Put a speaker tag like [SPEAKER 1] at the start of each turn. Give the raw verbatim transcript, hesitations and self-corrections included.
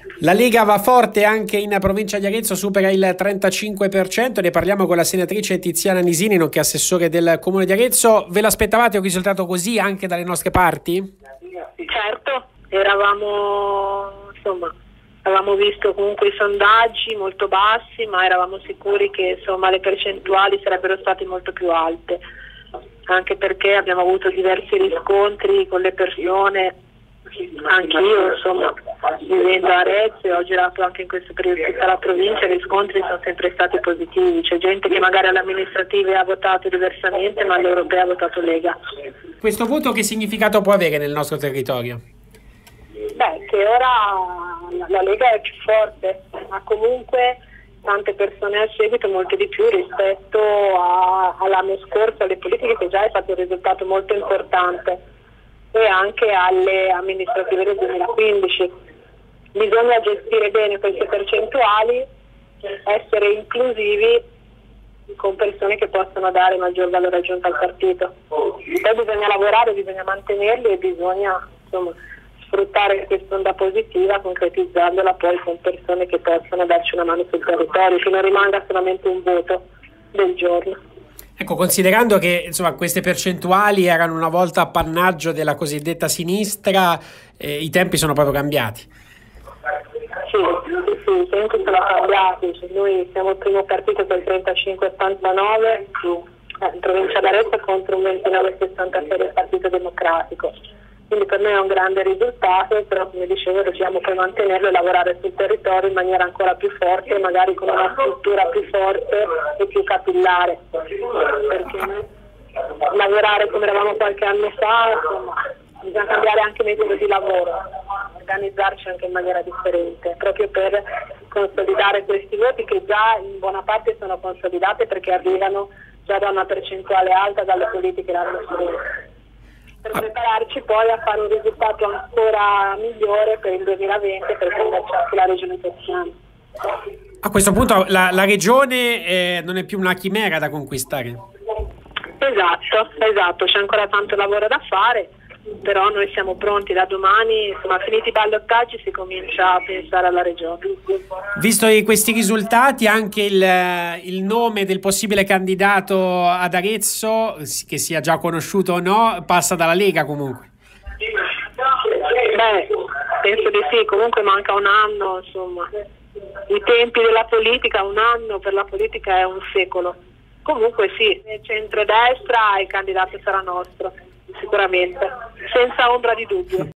[SPEAKER 1] La Lega va forte anche in provincia di Arezzo, supera il trentacinque per cento. Ne parliamo con la senatrice Tiziana Nisini, nonché assessore del Comune di Arezzo. Ve l'aspettavate un risultato così anche dalle nostre parti?
[SPEAKER 2] Certo, eravamo, insomma, avevamo visto comunque i sondaggi molto bassi, ma eravamo sicuri che insomma le percentuali sarebbero state molto più alte, anche perché abbiamo avuto diversi riscontri con le persone. Anch'io, insomma, vivendo a Arezzo e ho girato anche in questo periodo tutta la provincia, i riscontri sono sempre stati positivi. C'è gente che magari alle amministrative ha votato diversamente, ma alle europee ha votato Lega.
[SPEAKER 1] Questo voto che significato può avere nel nostro territorio?
[SPEAKER 2] Beh, che ora la Lega è più forte, ma comunque tante persone al seguito, molte di più rispetto a, all'anno scorso, alle politiche, che già è stato un risultato molto importante, e anche alle amministrative del duemilaquindici. Bisogna gestire bene queste percentuali, essere inclusivi con persone che possano dare maggior valore aggiunto al partito. Poi bisogna lavorare, bisogna mantenerli e bisogna, insomma, sfruttare questa onda positiva, concretizzandola poi con persone che possano darci una mano sul territorio, che non rimanga solamente un voto del giorno.
[SPEAKER 1] Ecco, considerando che insomma queste percentuali erano una volta appannaggio della cosiddetta sinistra, eh, i tempi sono proprio cambiati.
[SPEAKER 2] Sì, sì, sì, i tempi sono cambiati. Noi siamo il primo partito del trentacinque ottantanove eh, in provincia d'Arezzo contro un ventinove sessantasei del Partito Democratico. Quindi per noi è un grande risultato, però come dicevo dobbiamo poi mantenerlo e lavorare sul territorio in maniera ancora più forte, magari con una struttura più forte e più capillare, perché lavorare come eravamo qualche anno fa, insomma, bisogna cambiare anche il metodo di lavoro, organizzarci anche in maniera differente, proprio per consolidare questi voti che già in buona parte sono consolidate perché arrivano già da una percentuale alta dalle politiche l'anno scorso, per prepararci poi a fare un risultato ancora migliore per il duemilaventi, per prenderci anche la regione Toscana.
[SPEAKER 1] A questo punto la, la regione eh, non è più una chimera da conquistare.
[SPEAKER 2] Esatto, esatto, c'è ancora tanto lavoro da fare, però noi siamo pronti da domani, insomma, finiti i ballottaggi si comincia a pensare alla regione.
[SPEAKER 1] Visto questi risultati, anche il, il nome del possibile candidato ad Arezzo, che sia già conosciuto o no, passa dalla Lega comunque.
[SPEAKER 2] Beh, penso di sì, comunque manca un anno, insomma, i tempi della politica, un anno per la politica è un secolo. Comunque sì, nel centrodestra il candidato sarà nostro, sicuramente, senza ombra di dubbio.